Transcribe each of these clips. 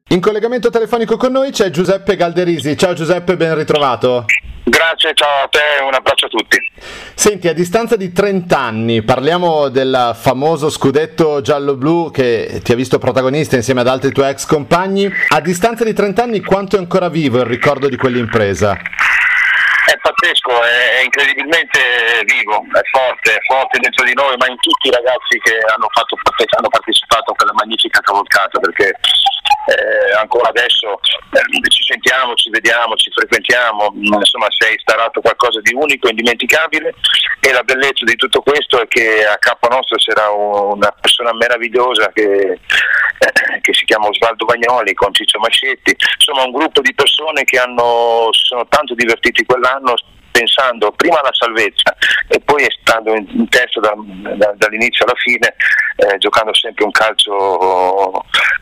In collegamento telefonico con noi c'è Giuseppe Galderisi. Ciao Giuseppe, ben ritrovato. Grazie, ciao a te, un abbraccio a tutti. Senti, a distanza di 30 anni, parliamo del famoso scudetto giallo-blu che ti ha visto protagonista insieme ad altri tuoi ex compagni. A distanza di 30 anni, quanto è ancora vivo il ricordo di quell'impresa? È pazzesco, è incredibilmente vivo, è forte dentro di noi, ma in tutti i ragazzi che hanno partecipato a quella magnifica cavalcata, perché ancora adesso ci sentiamo, ci vediamo, ci frequentiamo, insomma si è instaurato qualcosa di unico, indimenticabile, e la bellezza di tutto questo è che a capo nostro c'era una persona meravigliosa che si chiama Osvaldo Bagnoli con Ciccio Mascetti, insomma un gruppo di persone che si sono tanto divertiti quell'anno pensando prima alla salvezza e poi stando in testa dall'inizio alla fine, giocando sempre un calcio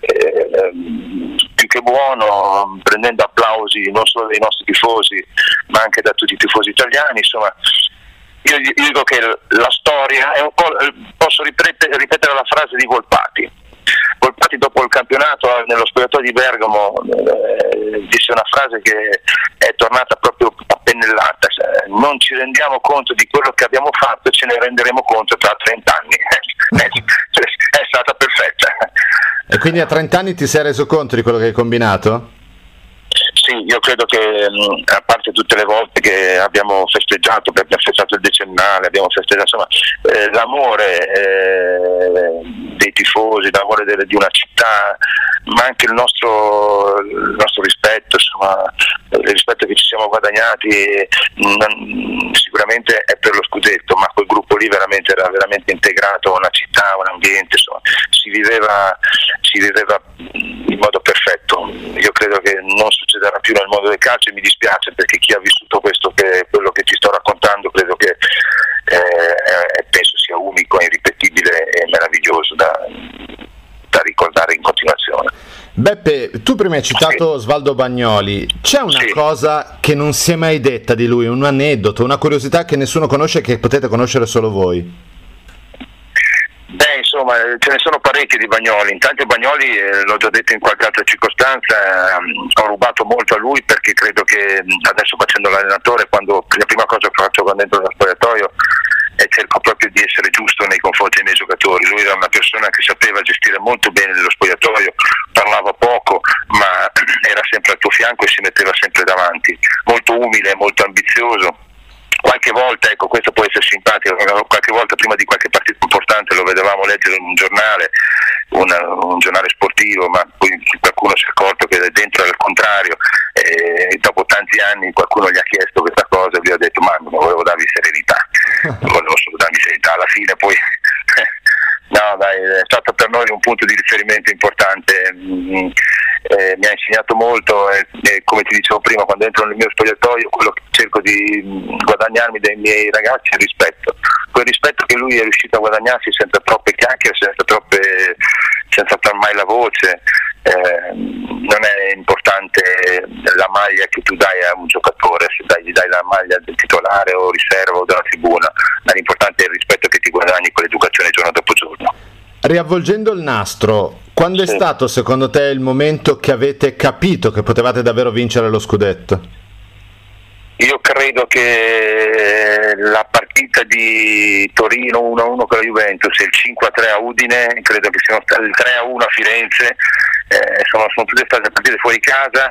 più che buono, prendendo applausi non solo dai nostri tifosi ma anche da tutti i tifosi italiani. Insomma, io dico che la storia è un po', posso ripetere la frase di Volpati. Volpati dopo il campionato nello spogliatoio di Bergamo disse una frase che è tornata proprio a pennellata: non ci rendiamo conto di quello che abbiamo fatto, ce ne renderemo conto tra 30 anni. È stata perfetta. E quindi a 30 anni ti sei reso conto di quello che hai combinato? Sì, io credo che a parte tutte le volte che abbiamo festeggiato il decennale, abbiamo festeggiato l'amore dei tifosi, l'amore di una città, ma anche il nostro rispetto, insomma, il rispetto che ci siamo guadagnati sicuramente è per lo scudetto, ma quel gruppo lì era veramente integrato a una città, a un ambiente, insomma, si viveva in modo perfetto. Io credo che non succederà più nel mondo del calcio e mi dispiace, perché chi ha vissuto quello che ti sto raccontando credo che penso sia unico, irripetibile e meraviglioso da ricordare in continuazione. Beppe, tu prima hai citato Osvaldo Bagnoli, c'è una cosa che non si è mai detta di lui, un aneddoto, una curiosità che nessuno conosce e che potete conoscere solo voi? Beh, insomma, ce ne sono parecchi di Bagnoli. Intanto Bagnoli, l'ho già detto in qualche altra circostanza, ho rubato molto a lui, perché credo che adesso, facendo l'allenatore, la prima cosa che faccio quando entro nello spogliatoio cerco proprio di essere giusto nei confronti dei miei giocatori. Lui era una persona che sapeva gestire molto bene lo spogliatoio, parlava poco ma era sempre al tuo fianco e si metteva sempre davanti, molto umile, molto ambizioso. Qualche volta, ecco, questo può essere simpatico, qualche volta prima di qualche partita importante lo vedevamo leggere in un giornale, un giornale sportivo, ma poi qualcuno si è accorto che dentro era il contrario, e dopo tanti anni qualcuno gli ha chiesto questa cosa e lui ha detto: ma non volevo darvi serenità, non volevo solo darvi serenità. Alla fine poi no dai, è stato per noi un punto di riferimento importante, mi ha insegnato molto, e come ti dicevo prima, quando entro nel mio spogliatoio quello che cerco di guadagnarmi dai miei ragazzi è il rispetto, quel rispetto che lui è riuscito a guadagnarsi senza troppe chiacchiere, senza alzare mai la voce. Non è importante la maglia che tu dai a un giocatore, se gli dai la maglia del titolare o riserva o della tribuna, ma l'importante è il rispetto che ti guadagni con l'educazione giorno dopo giorno. Riavvolgendo il nastro, quando è stato secondo te il momento che avete capito che potevate davvero vincere lo scudetto? Io credo che la partita di Torino 1-1 con la Juventus e il 5-3 a Udine, credo che siano stati il 3-1 a Firenze, sono tutte state partite fuori casa,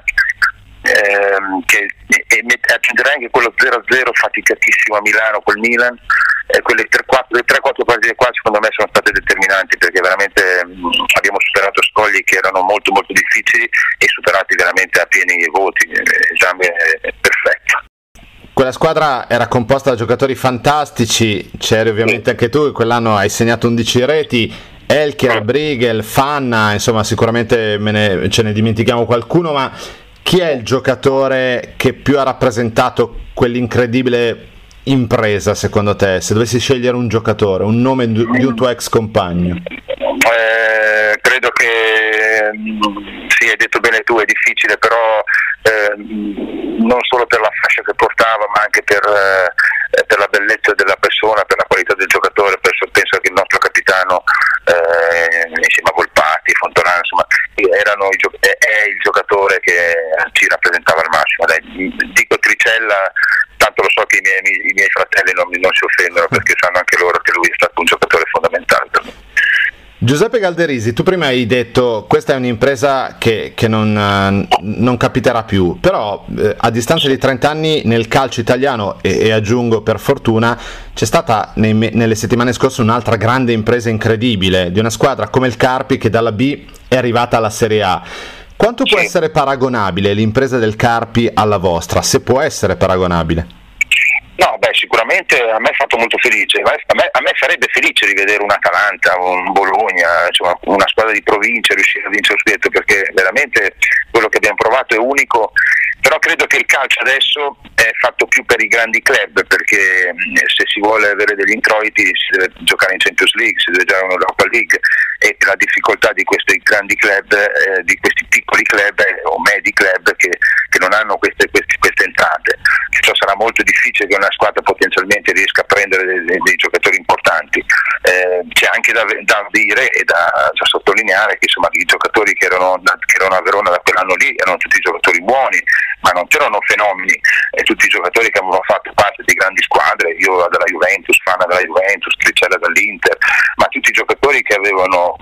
e aggiungerei anche quello 0-0 faticatissimo a Milano col Milan. Quelle 3-4 partite qua secondo me sono state determinanti, perché veramente abbiamo superato scogli che erano molto molto difficili e superati veramente a pieni voti, esame perfetto. Quella squadra era composta da giocatori fantastici, c'eri ovviamente anche tu, quell'anno hai segnato 11 reti, Elker, Briegel, Fanna, insomma sicuramente ce ne dimentichiamo qualcuno, ma chi è il giocatore che più ha rappresentato quell'incredibile impresa secondo te, se dovessi scegliere un giocatore, un nome di un tuo ex compagno? Credo che sì, hai detto bene tu, è difficile, però non solo per la fascia che portava, ma anche per la bellezza della persona, per la qualità del giocatore. Penso che il nostro capitano insieme a Volpati, Fontolano, insomma, è rappresentava al massimo. Dai, dico Tricella, tanto lo so che i miei fratelli non si offendono, perché sanno anche loro che lui è stato un giocatore fondamentale per me. Giuseppe Galderisi, tu prima hai detto questa è un'impresa che non capiterà più, però a distanza di 30 anni nel calcio italiano, e aggiungo per fortuna, c'è stata nelle settimane scorse un'altra grande impresa incredibile di una squadra come il Carpi che dalla B è arrivata alla Serie A. Quanto può essere paragonabile l'impresa del Carpi alla vostra, se può essere paragonabile? No, sicuramente a me è fatto molto felice, a me farebbe felice rivedere un Atalanta, un Bologna, insomma, una squadra di provincia riuscire a vincere lo scudetto, perché veramente quello che abbiamo provato è unico, però credo che il calcio adesso è fatto più per i grandi club, perché se si vuole avere degli introiti si deve giocare in Champions League, si deve giocare in Europa League, e la difficoltà di questi grandi club, di questi piccoli club o medi club che non hanno queste entrate. Ciò sarà molto difficile che una squadra potenzialmente riesca a prendere dei giocatori importanti. C'è anche da dire e da sottolineare che insomma i giocatori che erano a Verona da quell'anno lì erano tutti giocatori buoni, ma non c'erano fenomeni, tutti i giocatori che avevano fatto parte di grandi squadre, io della Juventus, Fana della Juventus, Tricella dall'Inter, ma tutti i giocatori che avevano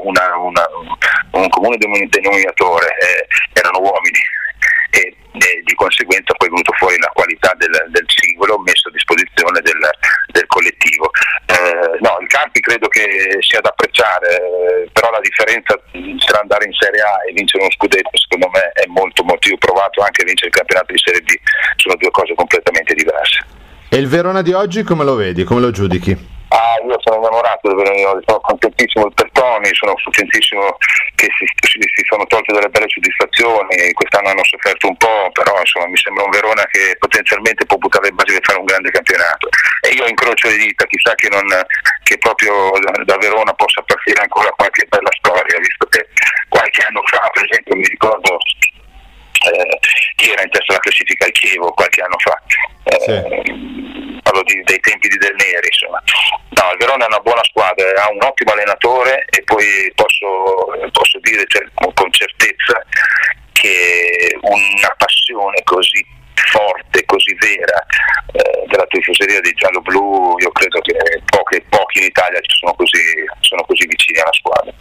un comune denominatore, erano uomini. E di conseguenza poi è venuto fuori la qualità del singolo messo a disposizione del collettivo. No, il Carpi credo che sia da apprezzare, però la differenza tra andare in Serie A e vincere uno scudetto secondo me è molto molto. Io ho provato anche a vincere il campionato di Serie B, sono due cose completamente diverse. E il Verona di oggi come lo vedi, come lo giudichi? Io sono innamorato del Veronino, sono contentissimo del Pertoni, sono contentissimo che si sono tolte delle belle soddisfazioni, quest'anno hanno sofferto un po', però insomma mi sembra un Verona che potenzialmente può buttare le basi per fare un grande campionato, e io incrocio le dita, chissà che proprio da Verona possa partire ancora qualche bella storia, visto che qualche anno fa, per esempio, mi ricordo chi era in testa alla classifica, il Chievo, qualche anno fa. Parlo dei tempi di Del Neri, insomma. No, il Verona è una buona squadra, ha un ottimo allenatore, e poi posso dire con certezza che una passione così forte, così vera della tifoseria dei giallo-blu, io credo che pochi in Italia sono così vicini alla squadra.